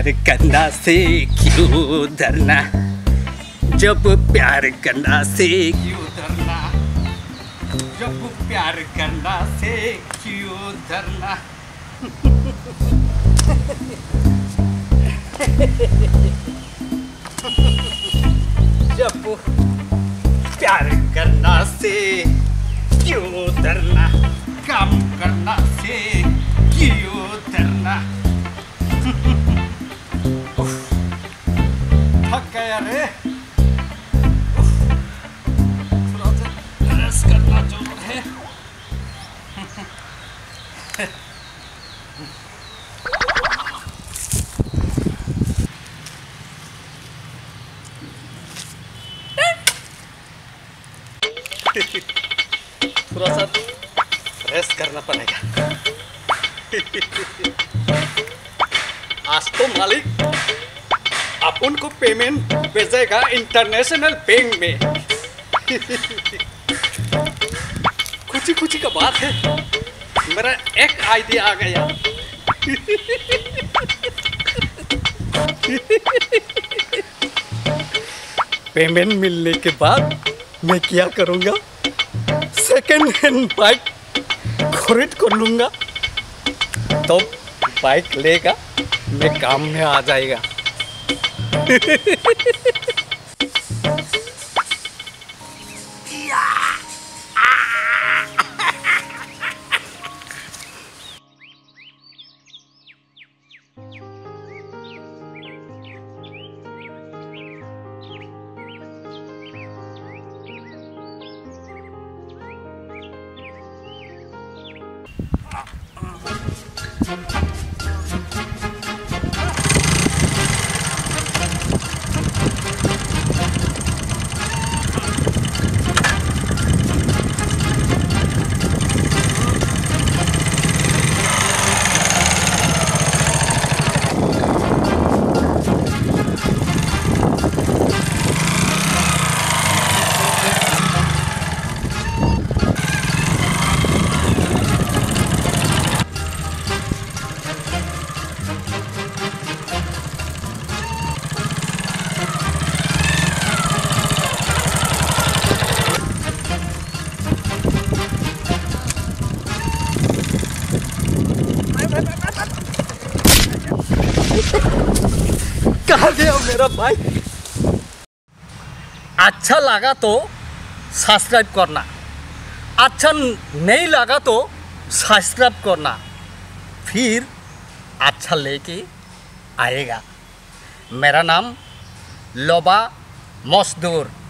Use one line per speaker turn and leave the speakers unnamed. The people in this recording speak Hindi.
प्यार करना से क्यों डरना, जब प्यार करना से क्यों डरना, जब प्यार करना से क्यों डरना। जब प्यार करना से क्यों डरना, काम करना से क्यों डरना। थक गया रे, थोड़ा सा रेस्ट करना जरूर है। थोड़ा सा रेस्ट करना पड़ेगा। आज तो मालिक अपन को पेमेंट भेजेगा इंटरनेशनल बैंक में। खुशी खुशी का बात है, मेरा एक आइडिया आ गया। पेमेंट मिलने के बाद मैं क्या करूँगा, सेकेंड हैंड बाइक खरीद कर लूँगा, तो बाइक लेगा मैं काम में आ जाएगा। कहाँ गया मेरा भाई? अच्छा लगा तो सब्सक्राइब करना, अच्छा नहीं लगा तो सब्सक्राइब करना, फिर अच्छा लेके आएगा। मेरा नाम लोबा मसदूर।